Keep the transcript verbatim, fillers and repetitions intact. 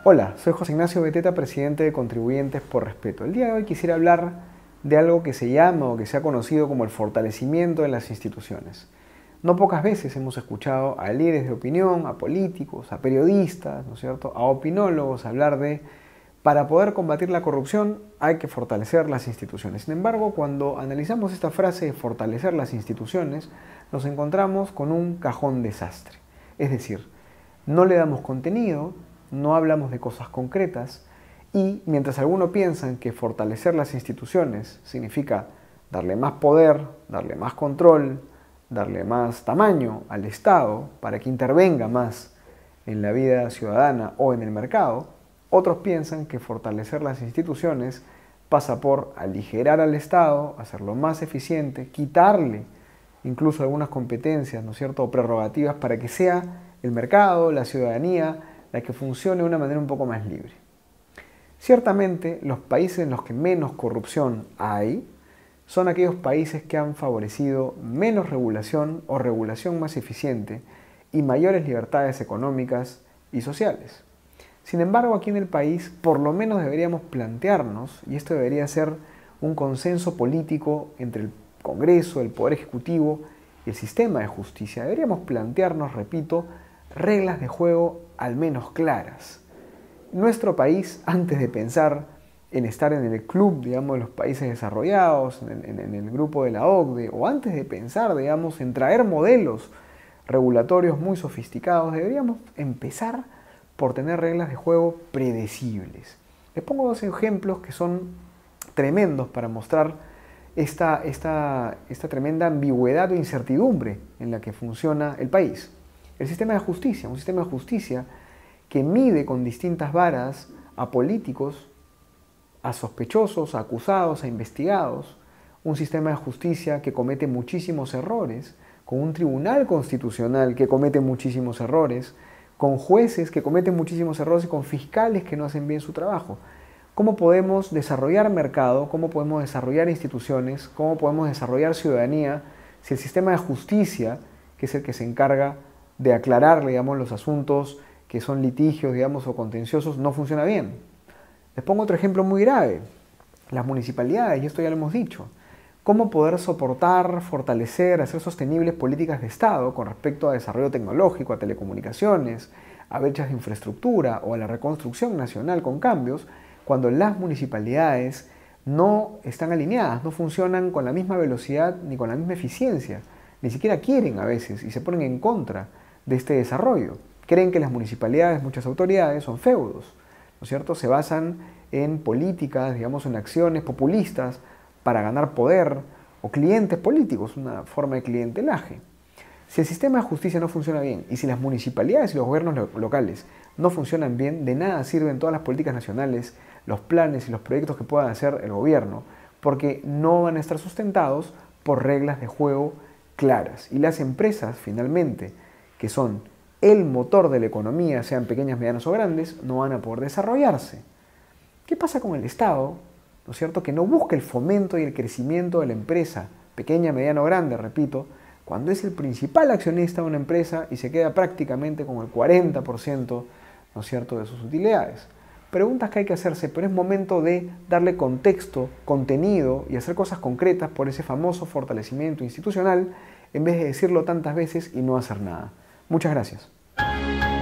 Hola, soy José Ignacio Beteta, presidente de Contribuyentes por Respeto. El día de hoy quisiera hablar de algo que se llama o que se ha conocido como el fortalecimiento de las instituciones. No pocas veces hemos escuchado a líderes de opinión, a políticos, a periodistas, ¿no es cierto?, a opinólogos hablar de para poder combatir la corrupción hay que fortalecer las instituciones. Sin embargo, cuando analizamos esta frase de fortalecer las instituciones, nos encontramos con un cajón desastre. Es decir, no le damos contenido, no hablamos de cosas concretas y mientras algunos piensan que fortalecer las instituciones significa darle más poder, darle más control, darle más tamaño al Estado para que intervenga más en la vida ciudadana o en el mercado, otros piensan que fortalecer las instituciones pasa por aligerar al Estado, hacerlo más eficiente, quitarle incluso algunas competencias, ¿no es cierto?, o prerrogativas para que sea el mercado, la ciudadanía, la que funcione de una manera un poco más libre. Ciertamente, los países en los que menos corrupción hay son aquellos países que han favorecido menos regulación o regulación más eficiente y mayores libertades económicas y sociales. Sin embargo, aquí en el país, por lo menos deberíamos plantearnos, y esto debería ser un consenso político entre el Congreso, el Poder Ejecutivo y el sistema de justicia, deberíamos plantearnos, repito, reglas de juego al menos claras. Nuestro país, antes de pensar en estar en el club, digamos, de los países desarrollados, en, en, en el grupo de la O C D E, o antes de pensar, digamos, en traer modelos regulatorios muy sofisticados, deberíamos empezar por tener reglas de juego predecibles. Les pongo dos ejemplos que son tremendos para mostrar esta, esta, esta tremenda ambigüedad o incertidumbre en la que funciona el país. El sistema de justicia, un sistema de justicia que mide con distintas varas a políticos, a sospechosos, a acusados, a investigados, un sistema de justicia que comete muchísimos errores, con un tribunal constitucional que comete muchísimos errores, con jueces que cometen muchísimos errores y con fiscales que no hacen bien su trabajo. ¿Cómo podemos desarrollar mercado? ¿Cómo podemos desarrollar instituciones? ¿Cómo podemos desarrollar ciudadanía si el sistema de justicia, que es el que se encarga de aclarar, digamos, los asuntos que son litigios, digamos, o contenciosos, no funciona bien? Les pongo otro ejemplo muy grave. Las municipalidades, y esto ya lo hemos dicho. ¿Cómo poder soportar, fortalecer, hacer sostenibles políticas de Estado con respecto a desarrollo tecnológico, a telecomunicaciones, a brechas de infraestructura o a la reconstrucción nacional con cambios, cuando las municipalidades no están alineadas, no funcionan con la misma velocidad ni con la misma eficiencia, ni siquiera quieren a veces y se ponen en contra de este desarrollo? Creen que las municipalidades, muchas autoridades, son feudos, ¿no es cierto? Se basan en políticas, digamos, en acciones populistas para ganar poder o clientes políticos, una forma de clientelaje. Si el sistema de justicia no funciona bien y si las municipalidades y los gobiernos lo locales no funcionan bien, de nada sirven todas las políticas nacionales, los planes y los proyectos que pueda hacer el gobierno, porque no van a estar sustentados por reglas de juego claras. Y las empresas, finalmente, que son el motor de la economía, sean pequeñas, medianas o grandes, no van a poder desarrollarse. ¿Qué pasa con el Estado, ¿no es cierto?, que no busca el fomento y el crecimiento de la empresa, pequeña, mediana o grande, repito, cuando es el principal accionista de una empresa y se queda prácticamente con el cuarenta por ciento, ¿no es cierto?, de sus utilidades? Preguntas que hay que hacerse, pero es momento de darle contexto, contenido y hacer cosas concretas por ese famoso fortalecimiento institucional en vez de decirlo tantas veces y no hacer nada. Muchas gracias.